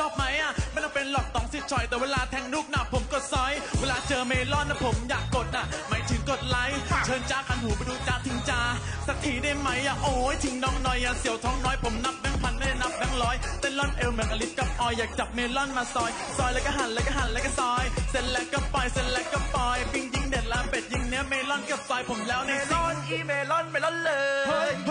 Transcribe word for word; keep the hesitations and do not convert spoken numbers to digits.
อบไหมอ่ะไม่ต้องเป็นหลอกต้องสิชอยแต่เวลาแทงลูกหนับผมกดซอยเวลาเจอเมลอนนะผมอยากกดอ่ะไม่ถึงกดไลค์เชิญจ้าคันหูไปดูจ้าทิ้งจ้าสักทีได้ไหมอ่ะโอ้ยทิ้งน้องหน่อยอ่ะเสี่ยวท้องน้อยผมนับแบงค์พันไม่ได้นับแบงค์ร้อยเต้นล่อนเอวเหมือนอลิสกับออยอยากจับเมลอนมาซอยซอยแล้วก็หั่นแล้วก็หั่นแล้วก็ซอยเสร็จแล้วก็ปล่อยเสร็จแล้วก็ปล่อยปิ้งยิงเด็ดละเป็ดยิงเนื้อเมลอนกับซอยผมแล้วในเมลอนอีเมลอนเมลอนเลย